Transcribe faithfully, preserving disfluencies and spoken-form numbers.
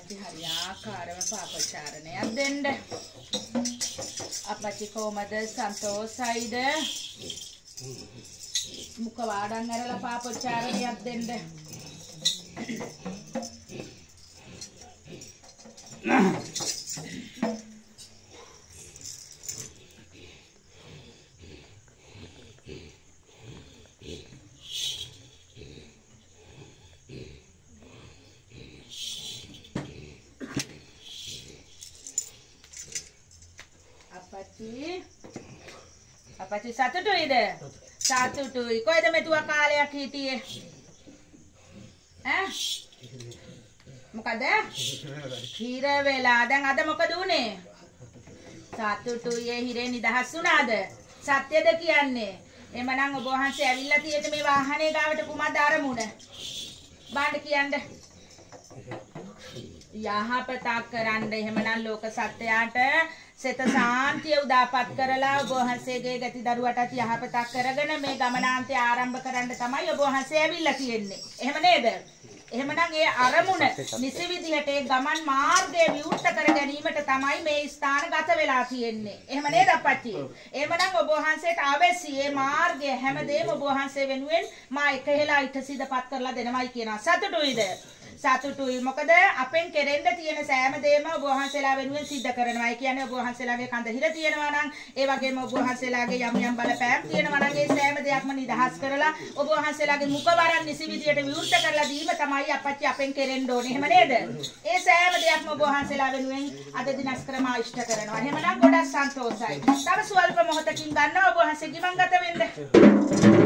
අපච්චි හරියාකාරව පාපචාරණයක් දෙන්න. අපච්චි කොහමද සන්තෝෂයිද? මුඛ වාඩම් ඇරලා පාපචාරණයක් දෙන්න. Apati, apati satu tu ide, satu tu. Kau ada metua kali yang kiti, eh? Muka dah? Hira vela, dan ada muka dune. Satu tu ye hira ni dah hasuna ada. Satya dah kian ni. Emanang obohan se avilla tiye tu me wahane gawata kumadara muna. Band kian dah. යහපතක් කරන්න එහෙමනම් ලෝක සත්‍යයට සෙත සාන්තිය උදාපත් කරලා ඔබ වහන්සේගේ ගති දරුවටත් යහපතක් කරගෙන මේ ගමනාන්තය ආරම්භ කරන්න තමයි ඔබ වහන්සේ ඇවිල්ලා තියෙන්නේ. එහෙම නේද? එහෙමනම් ඒ අරමුණ නිසි විදිහට ඒ ගමන් මාර්ගය විවෘත කර ගැනීමට තමයි මේ ස්ථාන ගත වෙලා තියෙන්නේ. එහෙම නේද අපච්චි? එහෙමනම් ඔබ වහන්සේට අවශ්‍ය මේ මාර්ගය හැමදේම ඔබ වහන්සේ වෙනුවෙන් මා එකහෙලා ඊට සිද්ධපත් කරලා දෙනවයි කියනවා. සතුටුයිද? සතුටුයි. මොකද අපෙන් කෙරෙන්න තියෙන සෑම දෙයක්ම ඔබ වහන්සේලා වෙනුවෙන් සිද්ධ කරනවා. ඒ කියන්නේ ඔබ වහන්සේලාගේ කඳ හිර තියෙනවා නම් ඒ වගේම ඔබ වහන්සේලාගේ යම් යම් බලපෑම් තියෙනවා නම් ඒ සෑම දෙයක්ම නිදහස් කරලා ඔබ වහන්සේලාගේ මුඛවරන් නිසි විදියට විවෘත කරලා දීම තමයි අපච්චි අපෙන් කෙරෙන්න ඕනේ. එහෙම නේද? ඒ සෑම දෙයක්ම ඔබ වහන්සේලා වෙනුවෙන් අද දිනස් ක්‍රම ඉෂ්ට කරනවා. එහෙමනම් ගොඩක් සන්තෝෂයි. තව සුවල්ප මොහොතකින් ගන්නවා ඔබ වහන්සේ ගිමන් ගත වෙන්න.